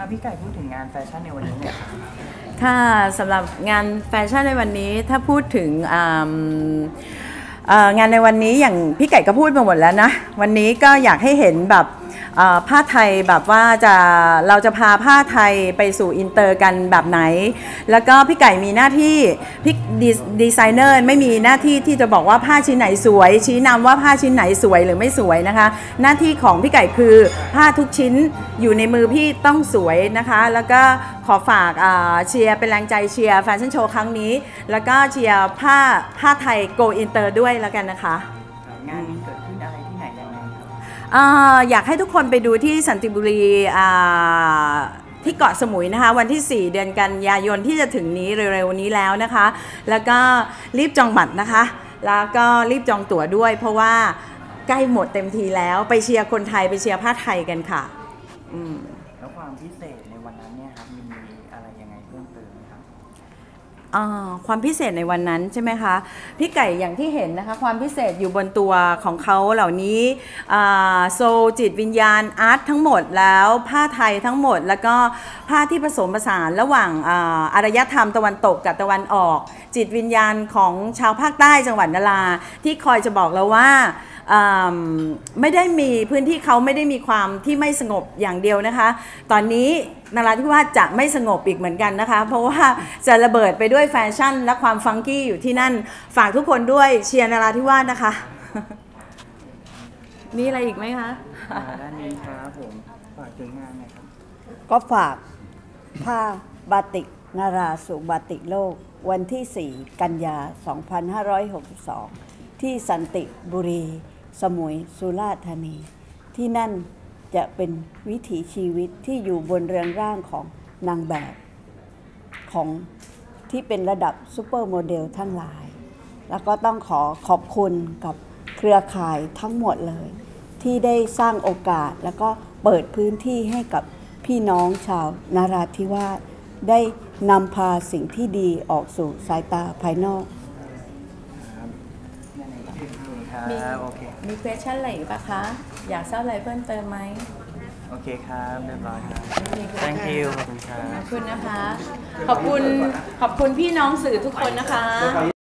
ครับพี่ไก่พูดถึงงานแฟชั่นในวันนี้หน่อยครับค่ะสำหรับงานแฟชั่นในวันนี้ถ้าพูดถึงงานในวันนี้อย่างพี่ไก่ก็พูดมาหมดแล้วนะวันนี้ก็อยากให้เห็นแบบผ้าไทยแบบว่าเราจะพาผ้าไทยไปสู่อินเตอร์กันแบบไหนแล้วก็พี่ไก่มีหน้าที่พี่ดีไซเนอร์ไม่มีหน้าที่ที่จะบอกว่าผ้าชิ้นไหนสวยชี้นำว่าผ้าชิ้นไหนสวยหรือไม่สวยนะคะหน้าที่ของพี่ไก่คือผ้าทุกชิ้นอยู่ในมือพี่ต้องสวยนะคะแล้วก็ขอฝากเชียร์เป็นแรงใจเชียร์แฟชั่นโชว์ครั้งนี้แล้วก็เชียร์ผ้าไทยโกอินเตอร์ด้วยแล้วกันนะคะงานนี้เกิดขึ้นอะไรที่ไหนยังไงครับอยากให้ทุกคนไปดูที่สันติบุรีที่เกาะสมุยนะคะวันที่4เดือนกันยายนที่จะถึงนี้เร็วๆนี้แล้วนะคะแล้วก็รีบจองบัตรนะคะแล้วก็รีบจองตั๋วด้วยเพราะว่าใกล้หมดเต็มทีแล้วไปเชียร์คนไทยไปเชียร์ผ้าไทยกันค่ะแล้วความพิเศษในวันนั้นเนี่ยครับมีอะไรยังไงเพิ่มเติมไหมครับความพิเศษในวันนั้นใช่ไหมคะพี่ไก่อย่างที่เห็นนะคะความพิเศษอยู่บนตัวของเขาเหล่านี้โซลจิตวิญญาณอาร์ตทั้งหมดแล้วผ้าไทยทั้งหมดแล้วก็ผ้าที่ผสมผสานระหว่างอารยธรรมตะวันตกกับตะวันออกจิตวิญญาณของชาวภาคใต้จังหวัดนราที่คอยจะบอกเราว่าไม่ได้มีพื้นที่เขาไม่ได้มีความที่ไม่สงบอย่างเดียวนะคะตอนนี้นราธิวาสจะไม่สงบอีกเหมือนกันนะคะเพราะว่าจะระเบิดไปด้วยแฟชั่นและความฟังกี้อยู่ที่นั่นฝากทุกคนด้วยเชียร์นราธิวาสนะคะมีอะไรอีกไหมคะด้านนี้ครับผมฝากถึงงานหน่อยครับก็ฝากผ้าบาติกนาราสู่บาติกโลกวันที่4กันยา2562ที่สันติบุรีสมุยสุราษฎร์ธานีที่นั่นจะเป็นวิถีชีวิตที่อยู่บนเรือนร่างของนางแบบของที่เป็นระดับซูเปอร์โมเดลทั้งหลายแล้วก็ต้องขอบคุณกับเครือข่ายทั้งหมดเลยที่ได้สร้างโอกาสแล้วก็เปิดพื้นที่ให้กับพี่น้องชาวนราธิวาสได้นำพาสิ่งที่ดีออกสู่สายตาภายนอกมีเควสชั่นอะไรอีกปะคะอยากทราบอะไรเพิ่มเติมไหมโอเคครับเรียบร้อยครับ thank you ขอบคุณครับขอบคุณนะคะขอบคุณพี่น้องสื่อทุกคนนะคะ